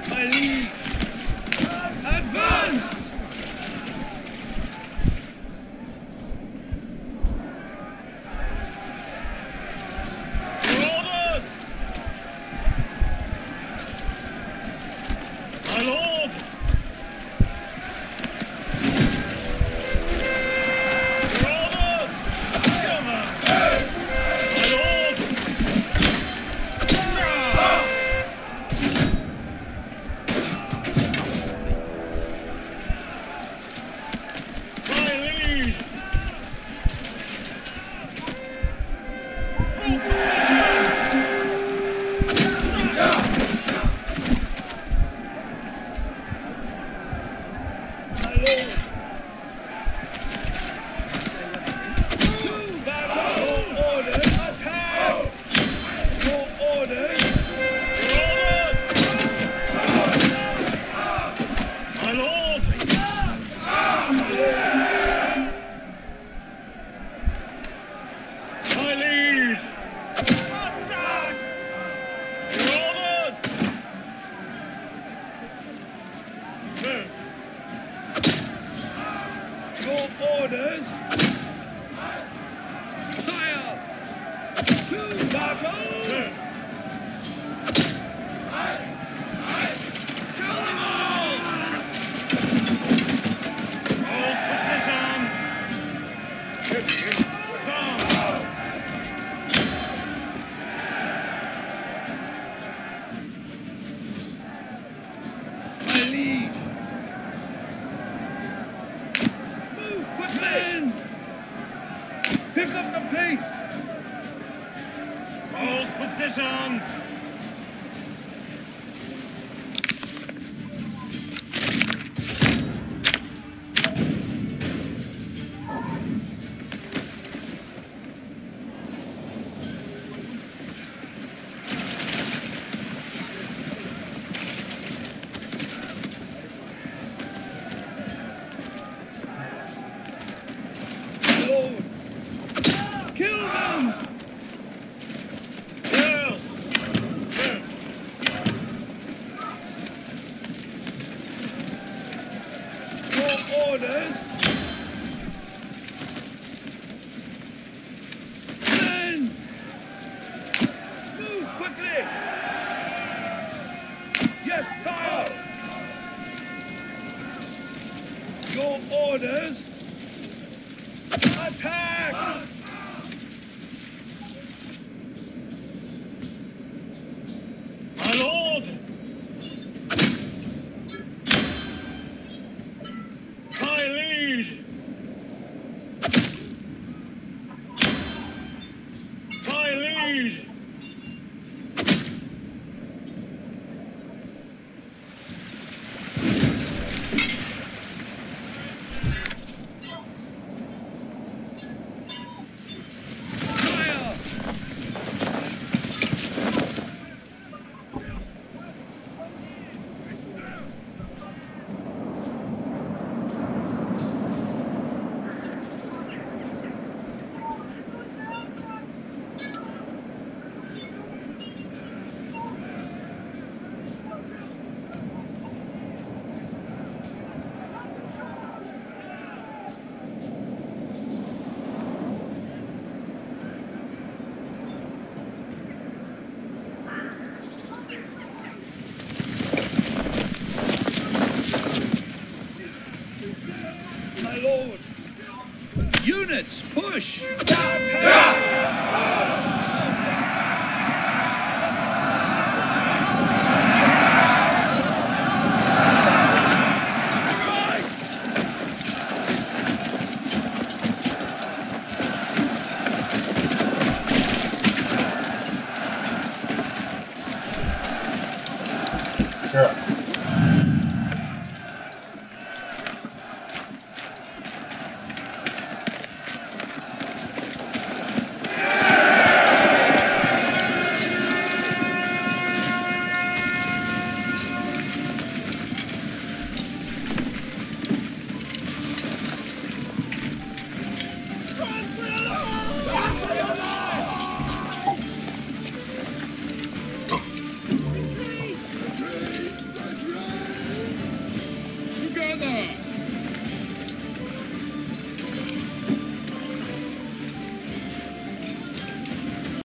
My liege! Advance! My lord! Your orders! Come on! My lord! My liege! Hold My lord! Your orders! Attack! Your orders! My lord! My liege! Attack! Your orders! Your orders! Sire! To battle! Kill them all! Hold position! Some! My liege! Move, quick men! Pick up the pace! Hold position! Lord! Kill them! Yes! Your orders! Men! Move quickly! Yes, sire! Your orders! Attack! My lord! My liege! My liege! Fire! My lord! Units, push! Attack! Sure.